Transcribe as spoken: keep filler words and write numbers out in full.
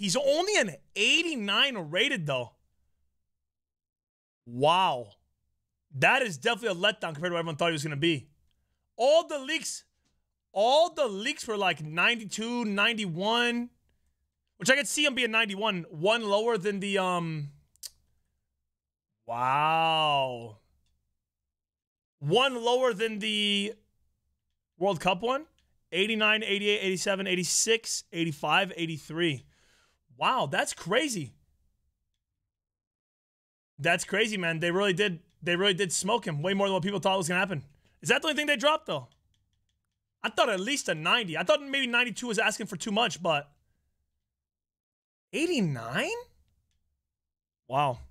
He's only an eighty-nine rated, though. Wow. That is definitely a letdown compared to what everyone thought he was going to be. All the leaks, all the leaks were like ninety-two, ninety-one, which I could see him being ninety-one, one lower than the, um, wow. One lower than the World Cup one. eighty-nine, eighty-eight, eighty-seven, eighty-six, eighty-five, eighty-three. Wow, that's crazy. That's crazy, man. They really did. They really did smoke him way more than what people thought was going to happen. Is that the only thing they dropped, though? I thought at least a ninety. I thought maybe ninety-two was asking for too much, but eighty-nine? Wow.